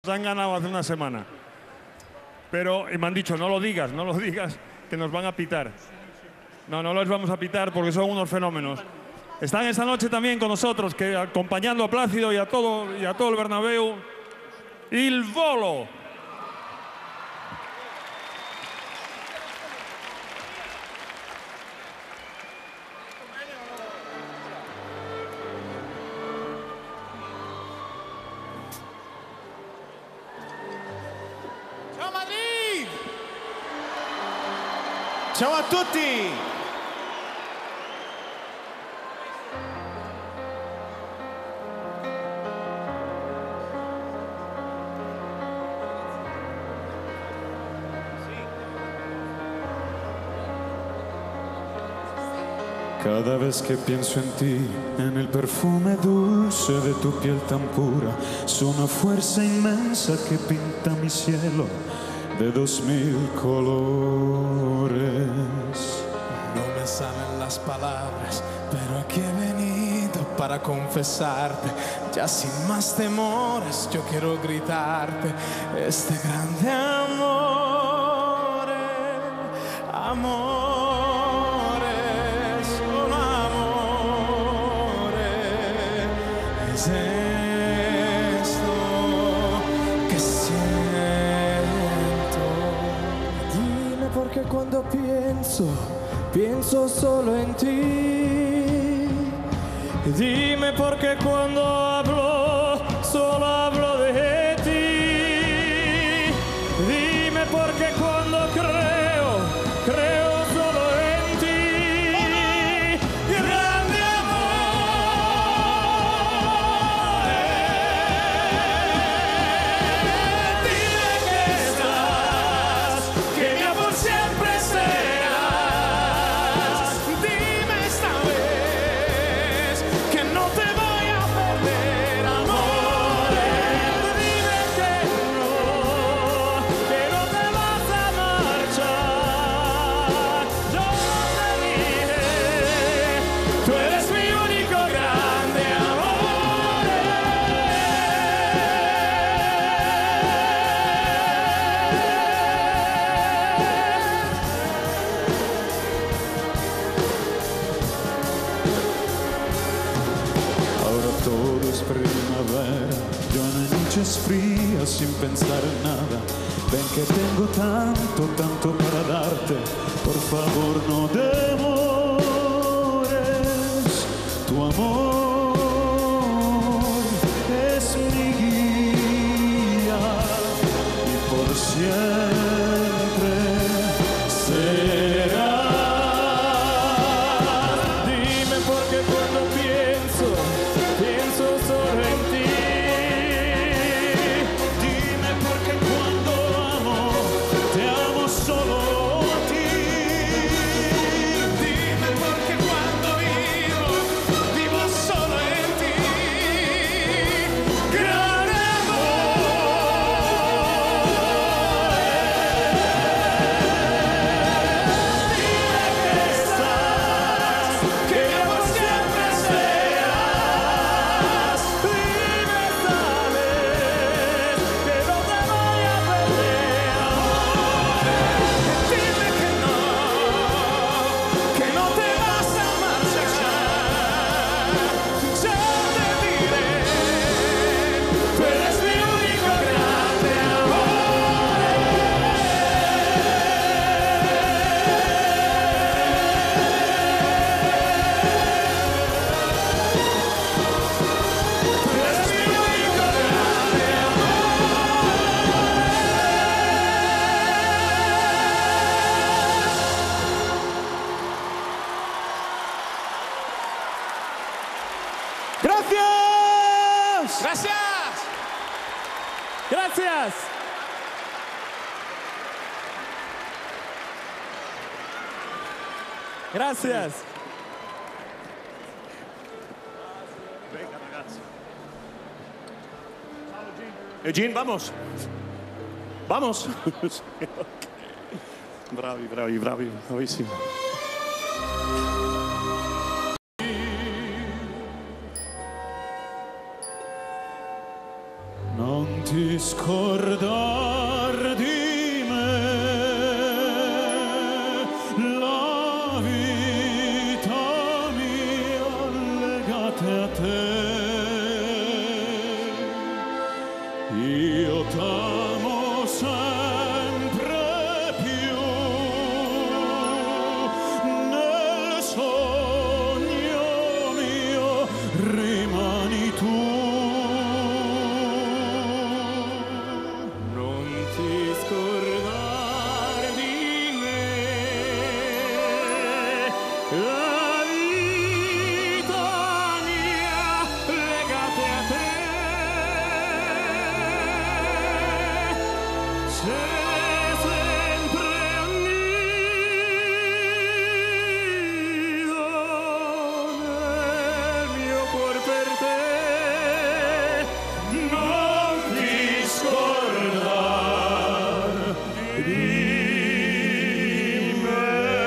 Han ganado hace una semana. Pero me han dicho, no lo digas, que nos van a pitar. No, no los vamos a pitar porque son unos fenómenos. Están esta noche también con nosotros, que acompañando a Plácido y a todo el Bernabéu, Il Volo. Ciao Madrid! Ciao a tutti! Cada vez que pienso en ti, en el perfume dulce de tu piel tan pura, es una fuerza inmensa que pinta mi cielo de 2000 colores. No me salen las palabras, pero aquí he venido para confesarte. Ya sin más temores, yo quiero gritarte este grande amor, amor. Es esto que siento. Dime porque cuando pienso solo en ti. Dime porque cuando hablo, solo hablo de ti. Dime porque cuando creo solo en ti. Grande amor. Dile que estás, que mi amor siempre serás. Dime esta vez que no te voy a perder, amor. Dime que no te vas a marchar. Yo te dije, tú eres mi único grande amor. Ahora todo es primavera, yo en noches frías sin pensar en nada. Ven que tengo tanto para darte, por favor no demores. Tu amor es mi guía y por siempre será. Dime porque cuando pienso solo en ti. Dime porque cuando amo, te amo solo a ti. Dime porque cuando vivo solo en ti. Gran amor. Dime que estás, que mi amor siempre serás. Dime sabes que no te voy a perder, amor. Dime que no te vas a marchar. Yo te diré, tú eres mi único grande amor. Tú eres mi único grande ¡Gracias! Gracias. ¡Gracias! Gracias. Venga, ragazzi. Eugene, vamos. Vamos. Bravi, bravissimo. Non ti scordar di me, la vita mia legate a te. Io t'amo sempre più, nel sogno mio rimani tu. Non ti scordare di me, la vita mia legate a te. Sei sempre un nido nel mio cuore per te. Non ti scordare di me.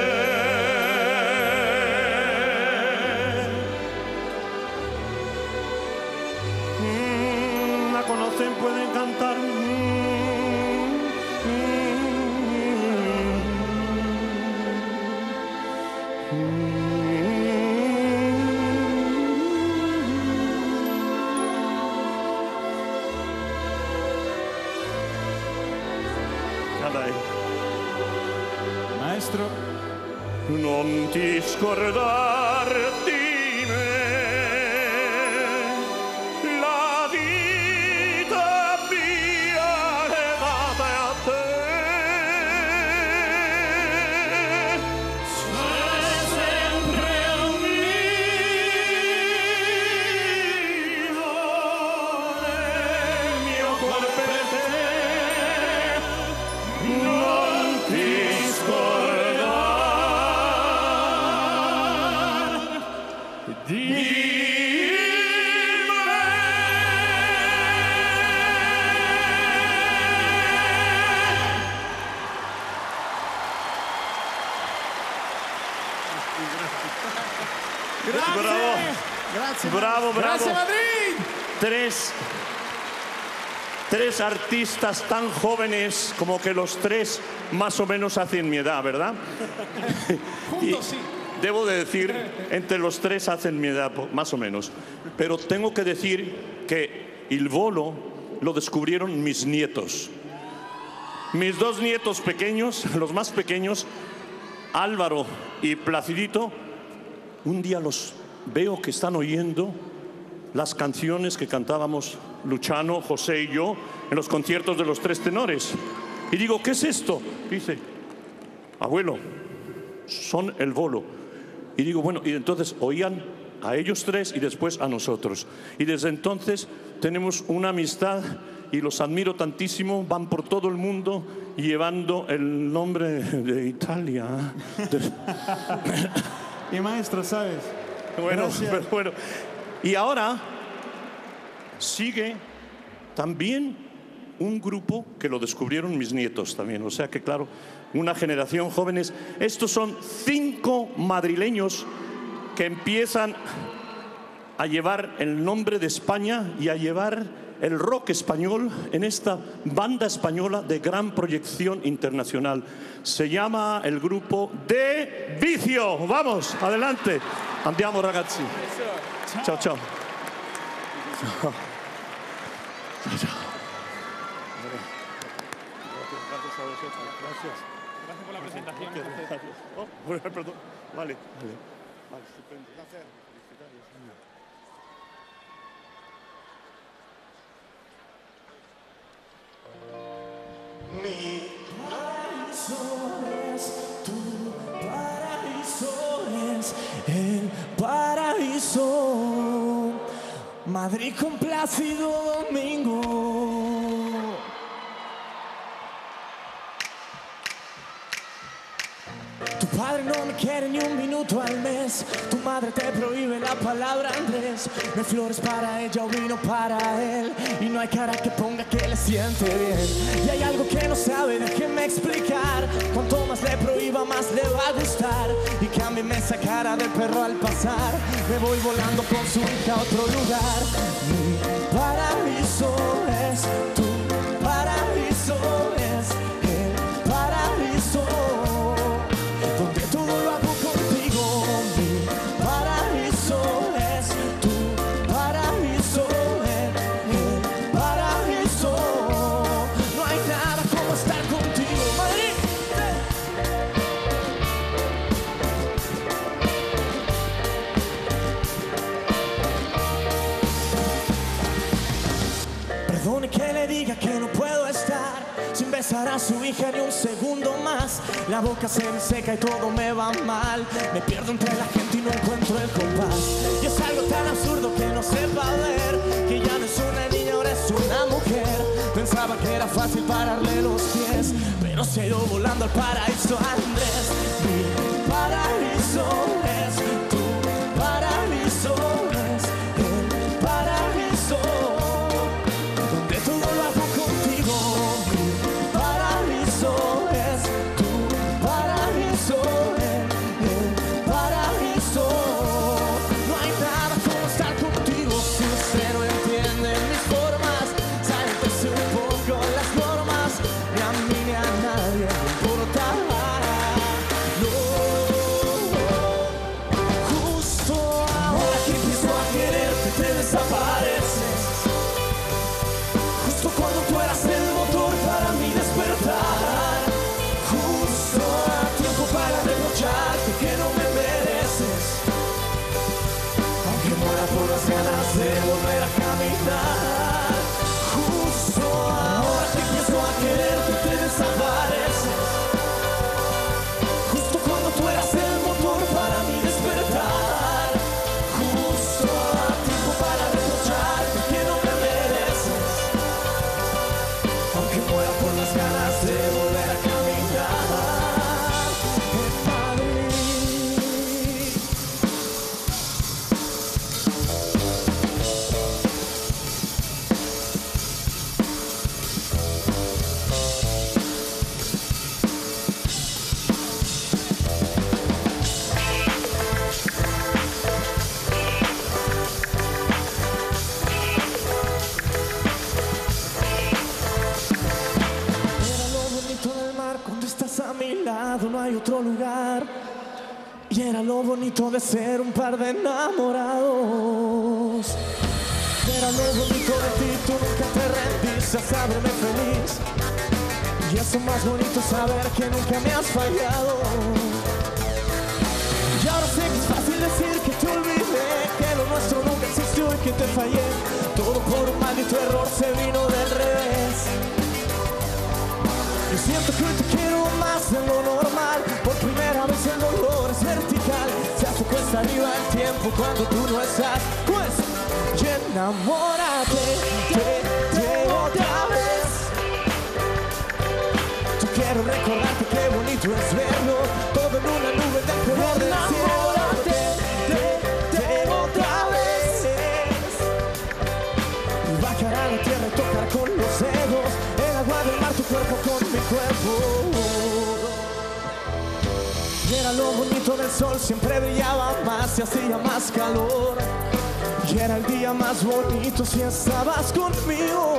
La conocen, pueden cantar. Maestro. Non ti scordar di me, la vita mia legata a te. Sei sempre un nido nel mio cuore per te. Non ti scordare di me. Grazie. Bravo, bravo. Grazie Madrid. Tres artistas tan jóvenes como que los tres más o menos hacen mi edad, ¿verdad? Juntos sí. Debo de decir, entre los tres hacen mi edad, más o menos. Pero tengo que decir que el bolo lo descubrieron mis nietos. Mis dos nietos pequeños, los más pequeños, Álvaro y Placidito, un día los veo que están oyendo las canciones que cantábamos Luciano, José y yo en los conciertos de los tres tenores. Y digo, ¿qué es esto? Dice, abuelo, son el bolo. Y digo, bueno, y entonces oían a ellos tres y después a nosotros. Y desde entonces tenemos una amistad y los admiro tantísimo. Van por todo el mundo llevando el nombre de Italia. Y maestro, ¿sabes? Bueno, Gracias. pero bueno. Y ahora sigue también un grupo que lo descubrieron mis nietos también. O sea que, claro, una generación jóvenes. Estos son 5 madrileños que empiezan a llevar el nombre de España y a llevar el rock español en esta banda española de gran proyección internacional. Se llama el grupo De Vicio. Vamos, adelante. Andiamo ragazzi. Ciao, ciao. Ciao. Ciao. Gracias a vosotros. Gracias. Gracias por la presentación. Oh, perdón. Vale. Vale, estupendo. Gracias. Mi paraíso es tu paraíso, es el paraíso. Madrid con Plácido Domingo. Tu padre no me quiere ni un minuto al mes. Tu madre te prohíbe la palabra Andrés. No hay flores para ella o vino para él. Y no hay cara que ponga que le siente bien. Y hay algo que no sabe, déjeme explicar. Cuanto más le prohíba, más le va a gustar. Y cámbiame esa cara del perro al pasar. Me voy volando con su hija a otro lugar. Mi paraíso es tu besar a su hija ni un segundo más. La boca se me seca y todo me va mal. Me pierdo entre la gente y no encuentro el compás. Y es algo tan absurdo que no sepa ver que ya no es una niña, ahora es una mujer. Pensaba que era fácil pararle los pies, pero se ha ido volando al paraíso. Andrés, mi paraíso es tu paraíso, es el paraíso donde todo lo hago contigo. Mi paraíso es tu paraíso, el paraíso. No hay nada como estar contigo. Si usted no entiende mis formas, sáltese un poco las normas. Ni a mí ni a nadie me importa. No. Justo ahora que empiezo a quererte te desapareces. Justo cuando tú eras el motor para mi despertar. Justo a tiempo para reprocharte que no me mereces. Aunque muera por las ganas de volver a caminar. Justo ahora que empiezo a quererte te desapareces. Justo cuando tú eras el motor para mi despertar. Justo a tiempo para reprocharte que no me mereces. Aunque muera por las ganas de volver a caminar en Madrid. Era lo bonito del mar cuando estás a mi lado, no hay otro lugar. Y era lo bonito de ser un par de enamorados. Era lo bonito de ti, tú nunca te rendiste hasta verme feliz. Y es lo más bonito saber que nunca me has fallado. Y ahora sé que es fácil decir que te olvidé, que lo nuestro nunca existió y que te fallé. Todo por un maldito error se vino del revés. Yo siento que hoy te quiero más de lo normal. Por primera vez el dolor es vertical. Se hace cuesta arriba el tiempo cuando tú no estás. Pues, y enamórate de otra vez. Yo quiero recordarte qué bonito es verlo todo en una nube del color del cielo. De otra vez. Bajar a la tierra y tocar con los dedos el agua del mar, tu cuerpo con mi cuerpo. Y era lo bonito del sol, siempre brillaba más y hacía más calor. Y era el día más bonito si estabas conmigo.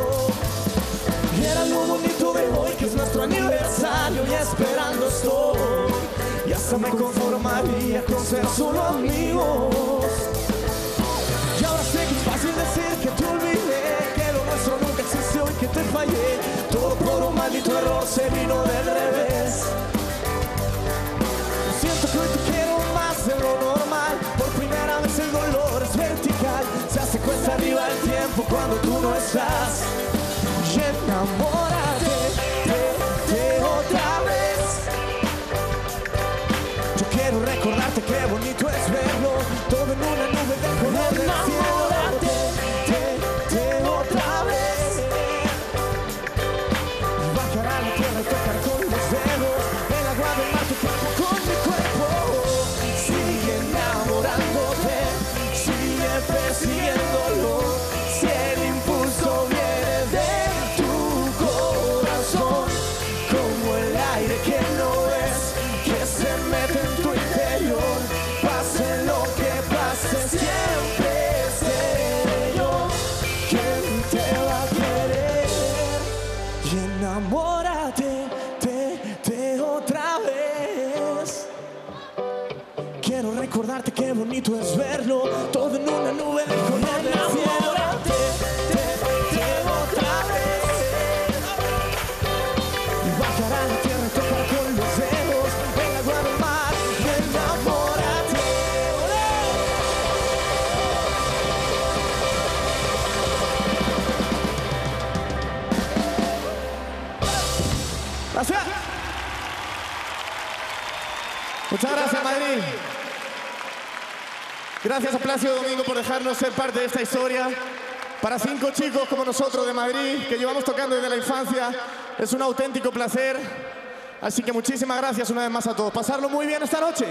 Y era lo bonito de hoy, que es nuestro aniversario, y esperando estoy. Y hasta me conformaría con ser solo amigos. Y ahora sé que es fácil decir que te olvidé, que lo nuestro nunca existió y que te fallé. Todo por un maldito error se vino del revés. Siento que hoy te quiero más de lo normal. Por primera vez el dolor es vertical. Se hace cuesta arriba el tiempo cuando tú no estás. Y enamórate de otra vez. Yo quiero recordarte qué bonito es verlo todo en una nube del color del cielo. De otra vez. Bajar a la tierra y tocar con los dedos el agua del mar, tu cuerpo con mi cuerpo. Sigue enamorándote, sigue persiguiéndolo. Si el impulso viene de tu corazón, como el aire que no ves, que se mete en tu interior. Pase lo que pase, siempre seré yo quien te va a querer. Y enamórate de otra vez. Quiero recordarte qué bonito es verlo todo en una nube del color del cielo. De otra vez. Y bajar a la tierra y tocar con los dedos el agua del mar. Y enamórate. Gracias. Muchas gracias, Madrid. Gracias a Plácido Domingo por dejarnos ser parte de esta historia. Para 5 chicos como nosotros de Madrid, que llevamos tocando desde la infancia, es un auténtico placer. Así que muchísimas gracias una vez más a todos. Pasarlo muy bien esta noche.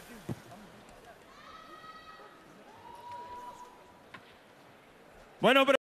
Bueno, pero